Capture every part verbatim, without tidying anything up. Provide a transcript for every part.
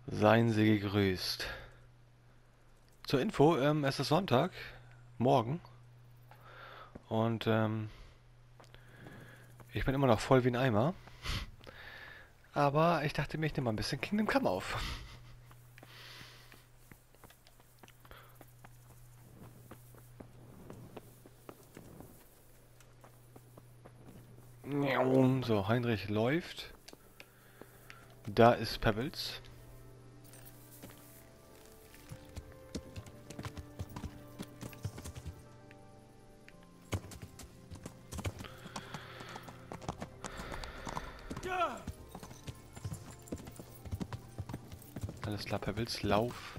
Seien Sie gegrüßt. Zur Info, ähm, es ist Sonntag, morgen, und ähm, ich bin immer noch voll wie ein Eimer. Aber ich dachte mir, ich nehme mal ein bisschen Kingdom Come auf. So, Heinrich läuft. Da ist Pebbles. Alles klar, Pebbles, lauf.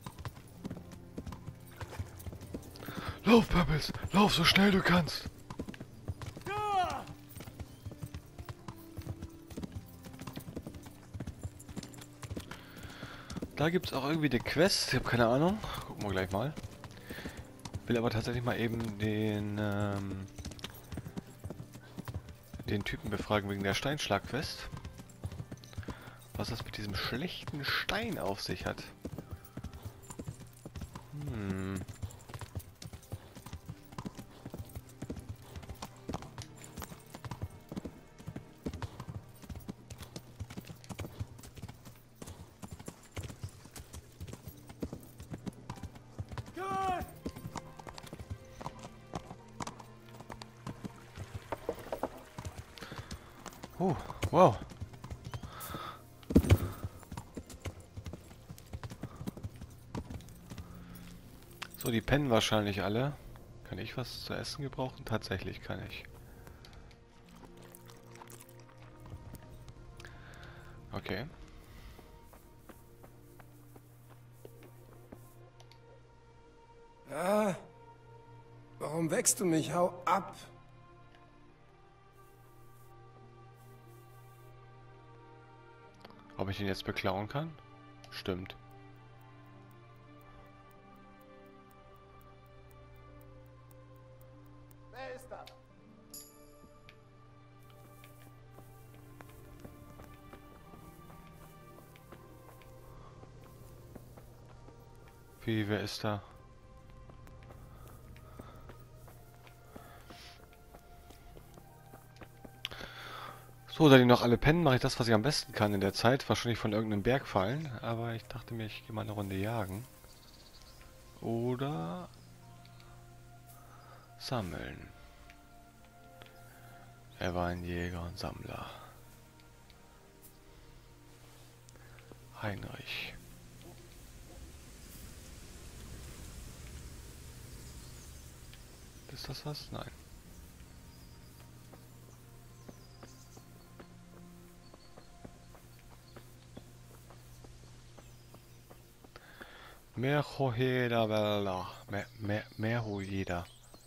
Lauf, Pebbles, lauf so schnell du kannst. Da gibt es auch irgendwie eine Quest, ich habe keine Ahnung. Gucken wir gleich mal. Will aber tatsächlich mal eben den, ähm, den Typen befragen wegen der Steinschlag-Quest. Was das mit diesem schlechten Stein auf sich hat. Hm. Oh, wow. So, die pennen wahrscheinlich alle. Kann ich was zu essen gebrauchen? Tatsächlich kann ich. Okay. Ah, warum wächst du mich? Hau ab! Ob ich ihn jetzt beklauen kann? Stimmt. Wer ist da? Wie, wer ist da? So, da die noch alle pennen, mache ich das, was ich am besten kann in der Zeit. Wahrscheinlich von irgendeinem Berg fallen. Aber ich dachte mir, ich gehe mal eine Runde jagen. Oder sammeln. Er war ein Jäger und Sammler. Heinrich. Ist das was? Nein. Mejoheda Bella. Mehr, mehr, Mejoheda.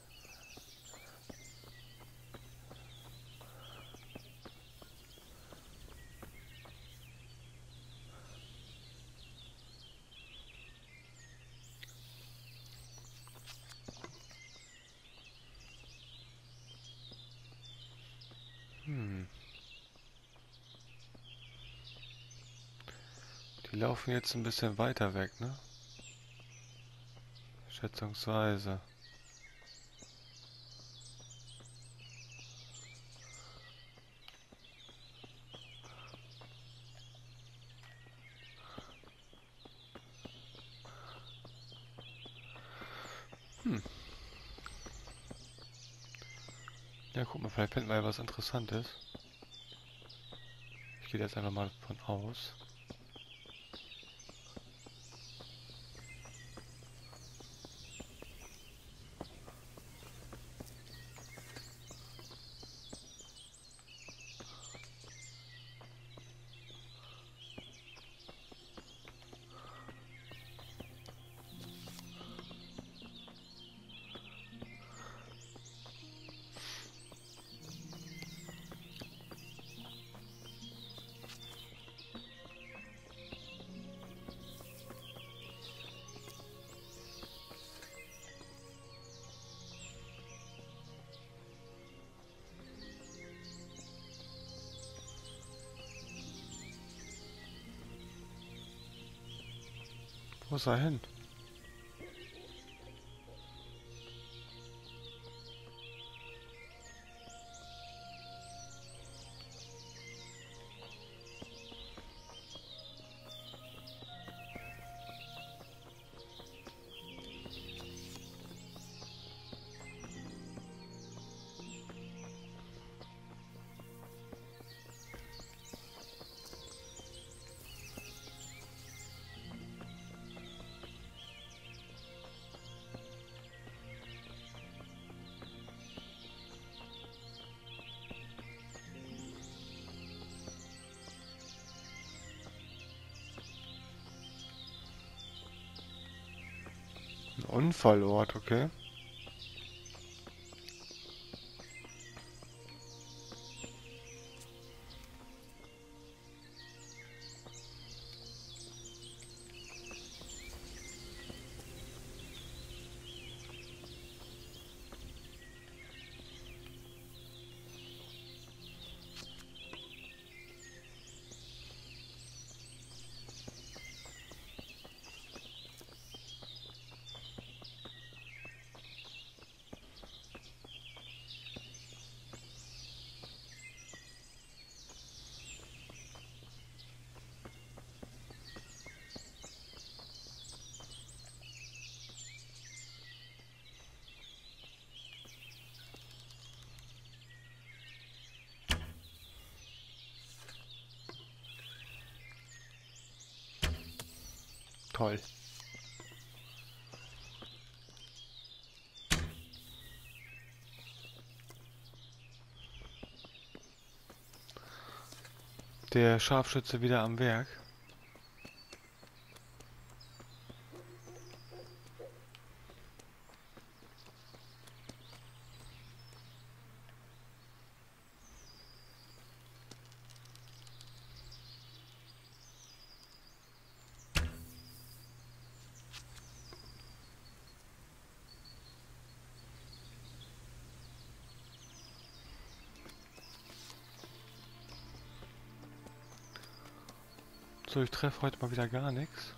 Hm. Die laufen jetzt ein bisschen weiter weg, ne? Schätzungsweise. Hm. Ja, guck mal, vielleicht finden wir ja was Interessantes. Ich gehe jetzt einfach mal von aus. Wo ist er hin? Ein Unfallort, okay. Toll. Der Scharfschütze wieder am Werk. So, ich treffe heute mal wieder gar nichts.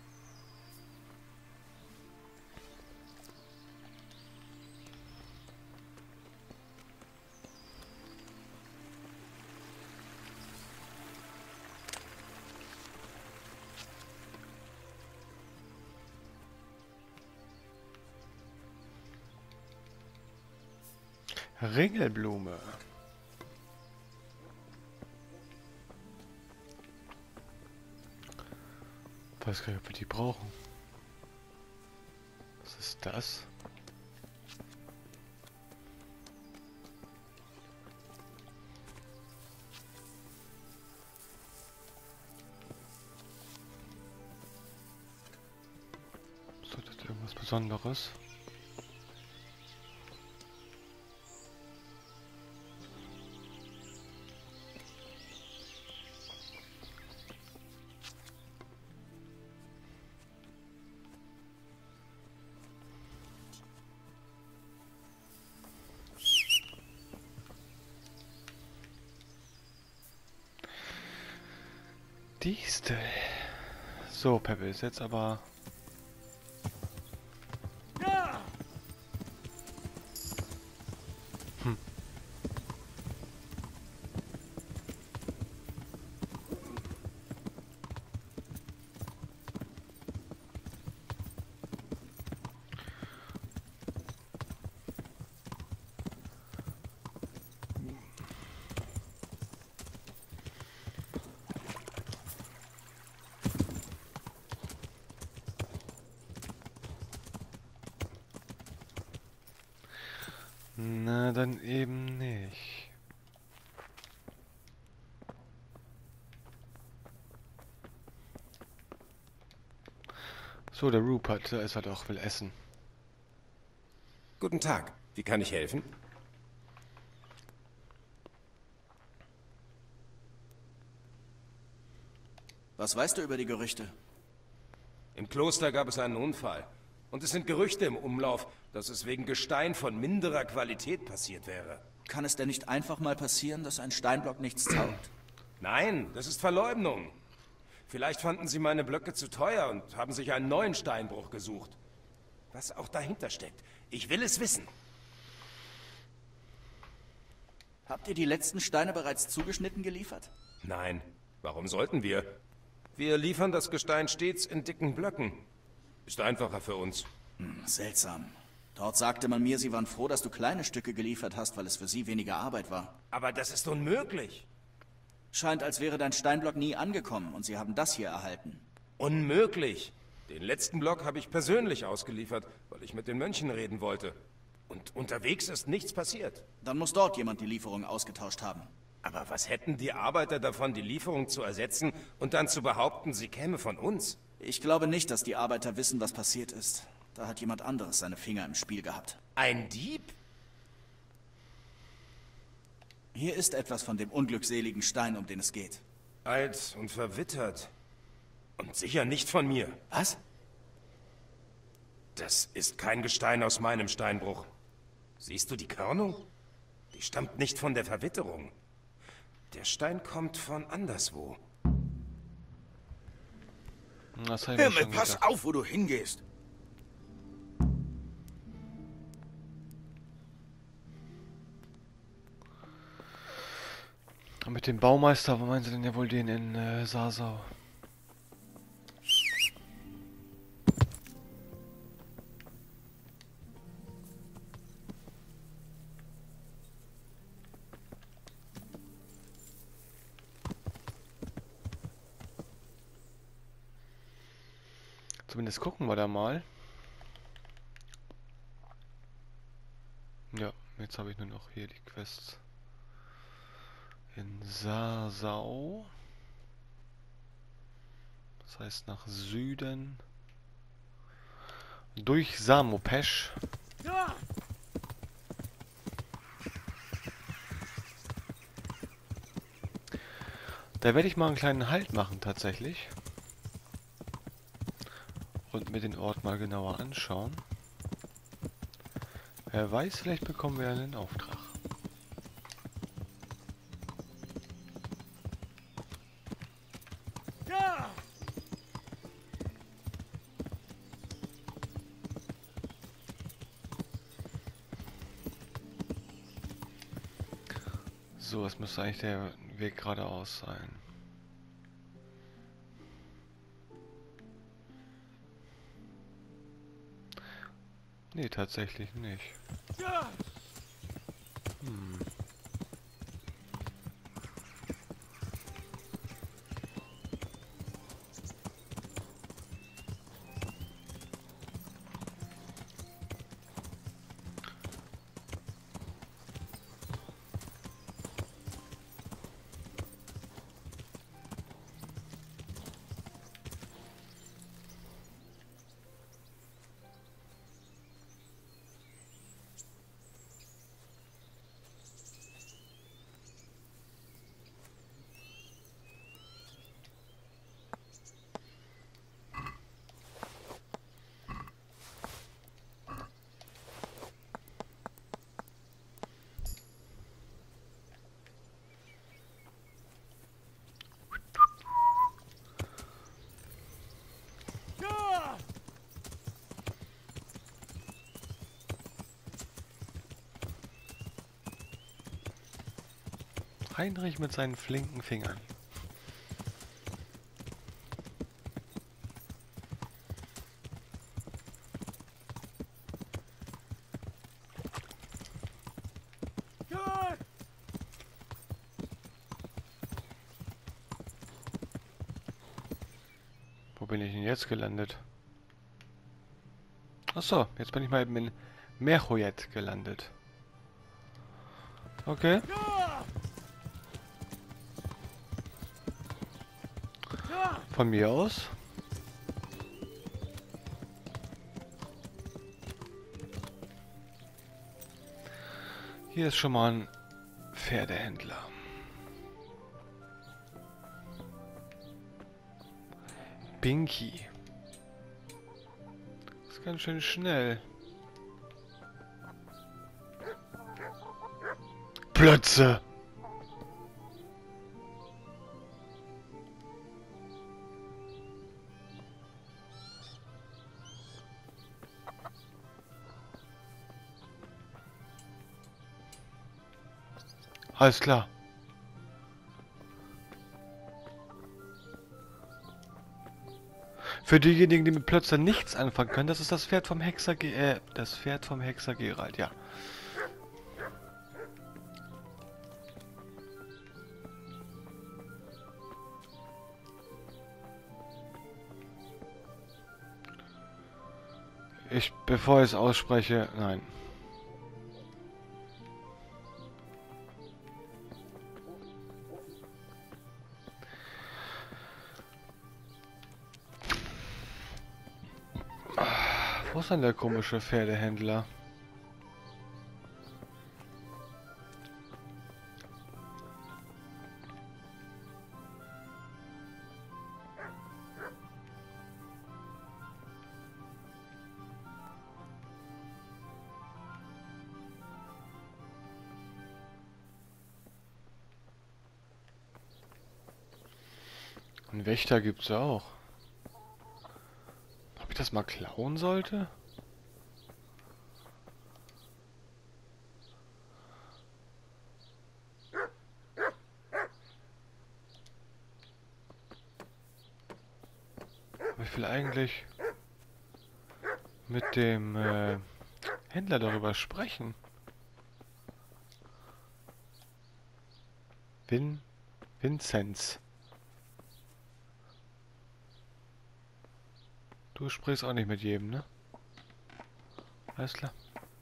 Ringelblume. Ich weiß gar nicht, ob wir die brauchen. Was ist das? So, das ist irgendwas Besonderes. Distel. So, Peppe ist jetzt aber... Hm. Na, dann eben nicht. So, der Rupert, da ist er doch, will essen. Guten Tag. Wie kann ich helfen? Was weißt du über die Gerüchte? Im Kloster gab es einen Unfall. Und es sind Gerüchte im Umlauf, dass es wegen Gestein von minderer Qualität passiert wäre. Kann es denn nicht einfach mal passieren, dass ein Steinblock nichts taugt? Nein, das ist Verleumdung. Vielleicht fanden sie meine Blöcke zu teuer und haben sich einen neuen Steinbruch gesucht. Was auch dahinter steckt. Ich will es wissen. Habt ihr die letzten Steine bereits zugeschnitten geliefert? Nein. Warum sollten wir? Wir liefern das Gestein stets in dicken Blöcken. Ist einfacher für uns. Hm, seltsam. Dort sagte man mir, sie waren froh, dass du kleine Stücke geliefert hast, weil es für sie weniger Arbeit war. Aber das ist unmöglich. Scheint, als wäre dein Steinblock nie angekommen und sie haben das hier erhalten. Unmöglich. Den letzten Block habe ich persönlich ausgeliefert, weil ich mit den Mönchen reden wollte. Und unterwegs ist nichts passiert. Dann muss dort jemand die Lieferung ausgetauscht haben. Aber was hätten die Arbeiter davon, die Lieferung zu ersetzen und dann zu behaupten, sie käme von uns? Ich glaube nicht, dass die Arbeiter wissen, was passiert ist. Da hat jemand anderes seine Finger im Spiel gehabt. Ein Dieb? Hier ist etwas von dem unglückseligen Stein, um den es geht. Alt und verwittert. Und sicher nicht von mir. Was? Das ist kein Gestein aus meinem Steinbruch. Siehst du die Körnung? Die stammt nicht von der Verwitterung. Der Stein kommt von anderswo. Das hab ich mir Himmel, schon pass gedacht. auf, wo du hingehst. Und mit dem Baumeister, wo meinen sie denn ja wohl den in äh, Sasau? Zumindest gucken wir da mal. Ja, jetzt habe ich nur noch hier die Quests. In Sasau. Das heißt nach Süden. Durch Samopesch. Da werde ich mal einen kleinen Halt machen tatsächlich. Und mir den Ort mal genauer anschauen. Wer weiß, vielleicht bekommen wir einen Auftrag. So, es müsste eigentlich der Weg geradeaus sein. Nee, tatsächlich nicht. Hm. Heinrich mit seinen flinken Fingern. Wo bin ich denn jetzt gelandet? Achso, jetzt bin ich mal eben in Merchojet gelandet. Okay. Von mir aus. Hier ist schon mal ein Pferdehändler. Binky. Das ist ganz schön schnell. Plötze. Alles klar. Für diejenigen, die mit Plötzlich nichts anfangen können, das ist das Pferd vom Hexer Ge äh, das Pferd vom Hexer Geralt, ja. Ich, bevor ich es ausspreche, nein. Wo ist denn der komische Pferdehändler? Einen Wächter gibt's auch. Ob ich das mal klauen sollte? Aber ich will eigentlich mit dem äh, Händler darüber sprechen. Vin Vinzenz. Du sprichst auch nicht mit jedem, ne? Alles klar.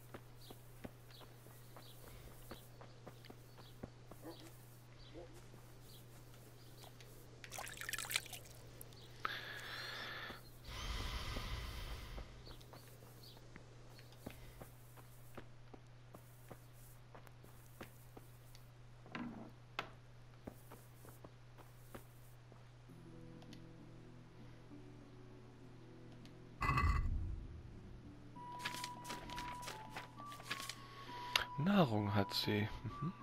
Nahrung hat sie. Mhm.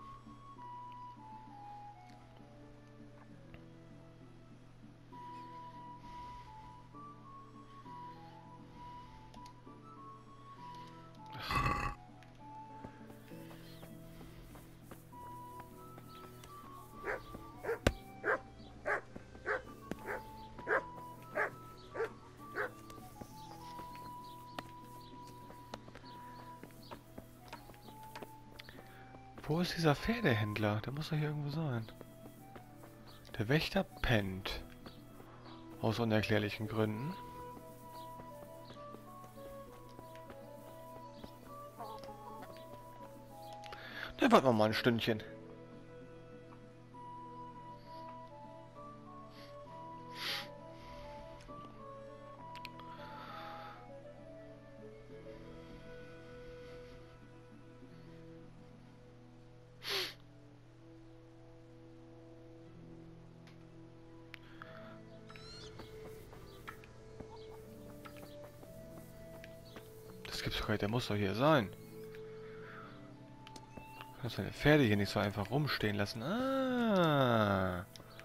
Wo ist dieser Pferdehändler? Der muss doch hier irgendwo sein. Der Wächter pennt. Aus unerklärlichen Gründen. Dann warten wir mal ein Stündchen. Das gibt's doch nicht, der muss doch hier sein. Du kannst deine Pferde hier nicht so einfach rumstehen lassen. Ah.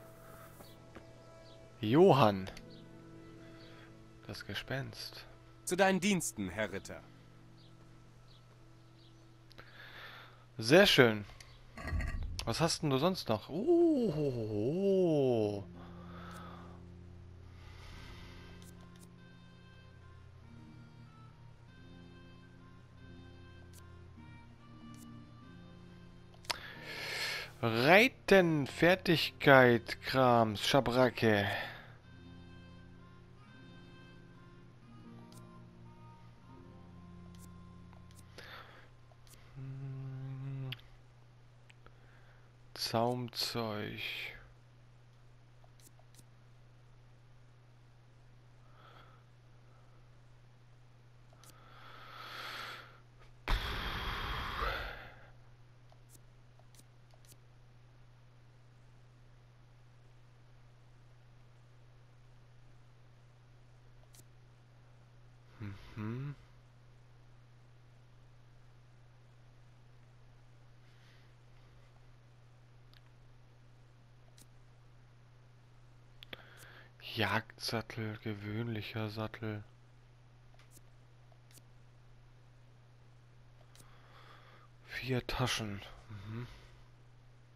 Johann. Das Gespenst. Zu deinen Diensten, Herr Ritter. Sehr schön. Was hast denn du sonst noch? Oh. Reiten, Fertigkeit, Krams, Schabracke. Hm. Zaumzeug. Hm. Jagdsattel, gewöhnlicher Sattel. Vier Taschen. Mhm.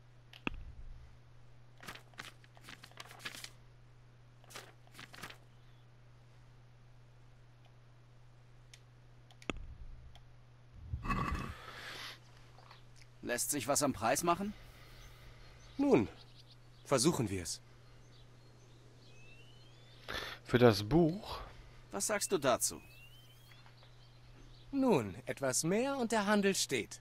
Lässt sich was am Preis machen? Nun, versuchen wir es. Für das Buch? Was sagst du dazu? Nun, etwas mehr und der Handel steht.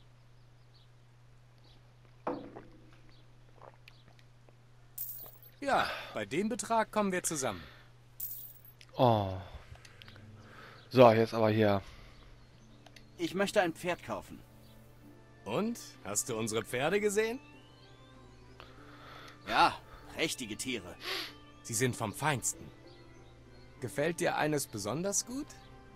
Ja, bei dem Betrag kommen wir zusammen. Oh. So, jetzt aber hier. Ich möchte ein Pferd kaufen. Und? Hast du unsere Pferde gesehen? Ja, prächtige Tiere. Sie sind vom Feinsten. Gefällt dir eines besonders gut?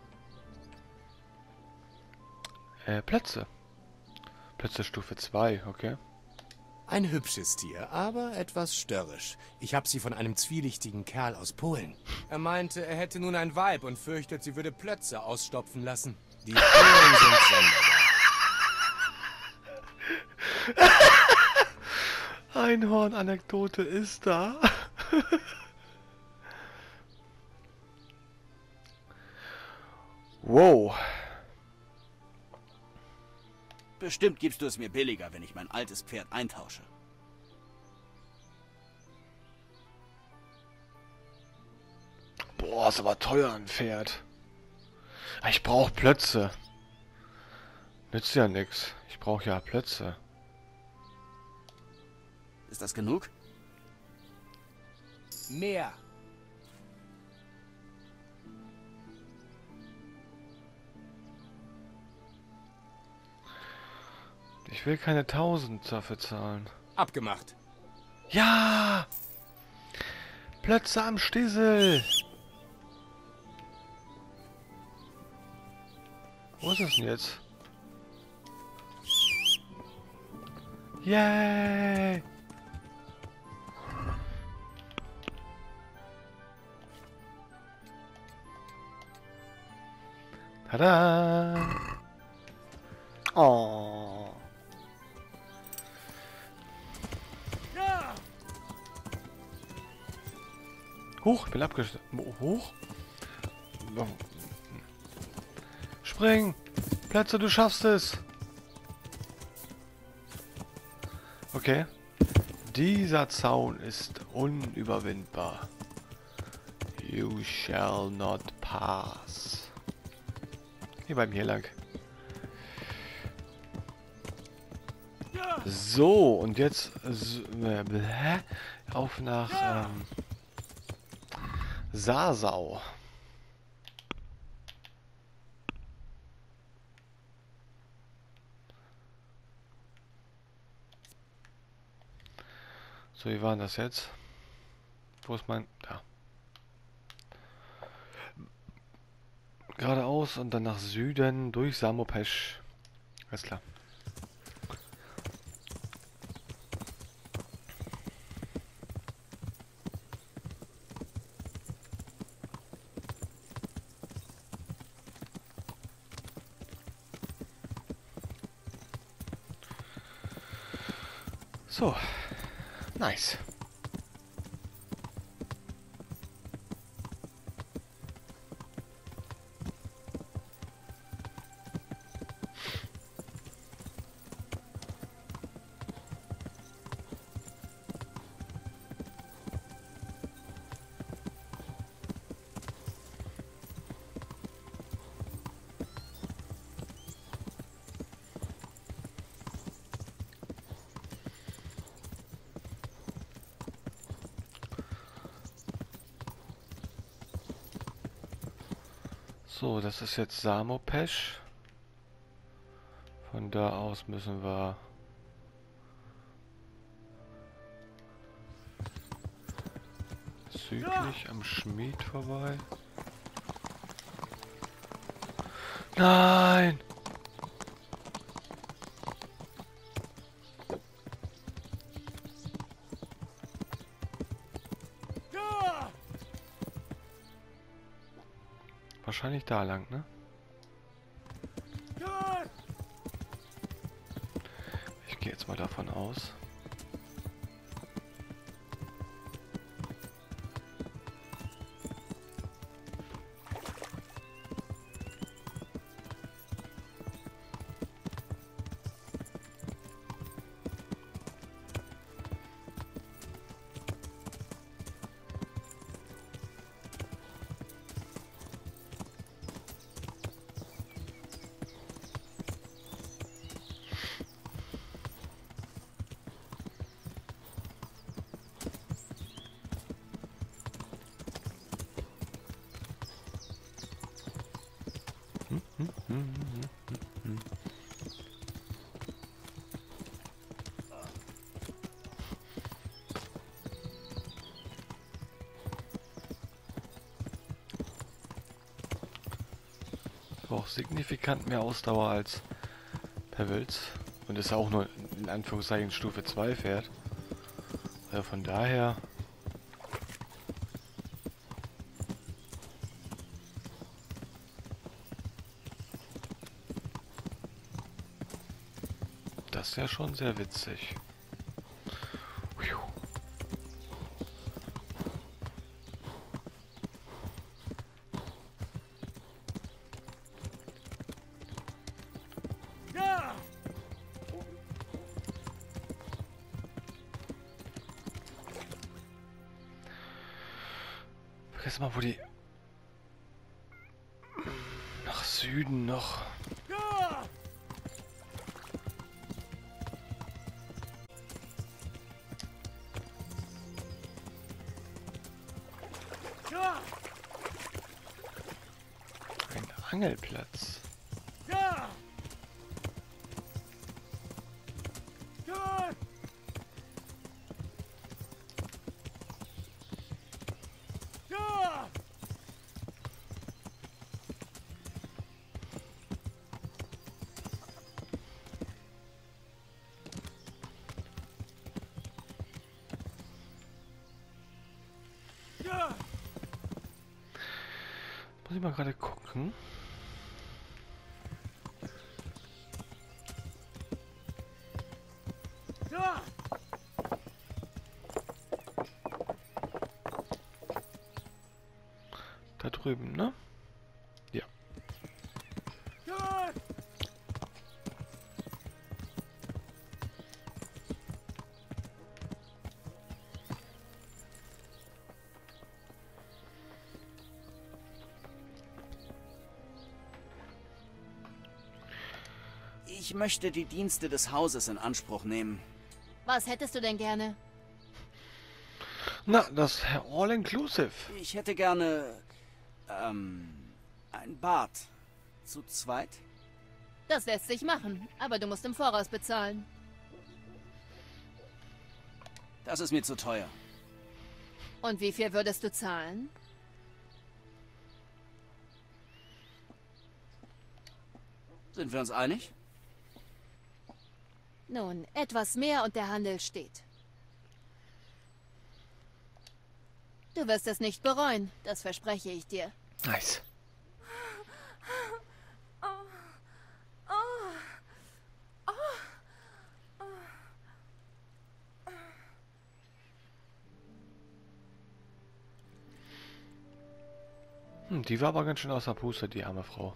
Äh, Plätze. Plätze Stufe zwei, okay. Ein hübsches Tier, aber etwas störrisch. Ich habe sie von einem zwielichtigen Kerl aus Polen. Er meinte, er hätte nun ein Weib und fürchtet, sie würde Plötze ausstopfen lassen. Die Polen sind sonderbar. Einhorn-Anekdote ist da. Wow. Bestimmt gibst du es mir billiger, wenn ich mein altes Pferd eintausche. Boah, ist aber teuer ein Pferd. Ich brauche Plötze. Nützt ja nix. Ich brauche ja Plötze. Ist das genug? Mehr. Ich will keine tausend dafür zahlen. Abgemacht. Ja! Plötze am Stiesel! Wo ist es denn jetzt? Yay! Tada! Oh! Huch, ich bin abgestürzt. Hoch? Spring! Plätze, du schaffst es! Okay. Dieser Zaun ist unüberwindbar. You shall not pass. Hier beim hier lang. So, und jetzt äh, bläh, auf nach ähm, Sasau. So, wie war denn das jetzt? Wo ist mein... Da. Geradeaus und dann nach Süden durch Samopesch. Alles klar. So, nice. So, das ist jetzt Samopesch. Von da aus müssen wir südlich am Schmied vorbei. Nein! Wahrscheinlich da lang, ne? Ich gehe jetzt mal davon aus. Hm, hm, hm, hm. Auch signifikant mehr Ausdauer als Pebbles. Und ist auch nur in Anführungszeichen Stufe zwei Pferd. Also von daher. Das ist ja schon sehr witzig. Puh. Vergiss mal, wo die nach Süden noch. Ein Angelplatz. Muss ich mal gerade gucken. Da drüben, ne? Ja. Ich möchte die Dienste des Hauses in Anspruch nehmen. Was hättest du denn gerne? Na, das All-Inclusive. Ich hätte gerne, ähm, ein Bad. Zu zweit? Das lässt sich machen, aber du musst im Voraus bezahlen. Das ist mir zu teuer. Und wie viel würdest du zahlen? Sind wir uns einig? Nun, etwas mehr und der Handel steht. Du wirst es nicht bereuen, das verspreche ich dir. Nice. Hm, die war aber ganz schön außer Puste, die arme Frau.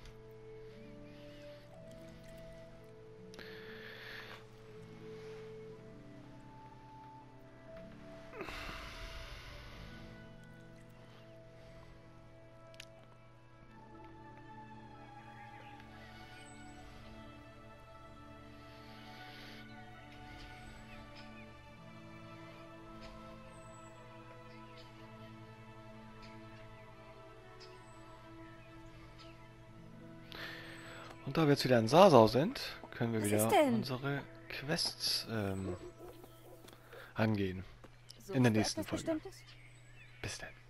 Und da wir jetzt wieder in Sasau sind, können wir Was wieder ist denn? unsere Quests ähm, angehen. So In der ist nächsten etwas Folge. Bestimmtes? Bis dann.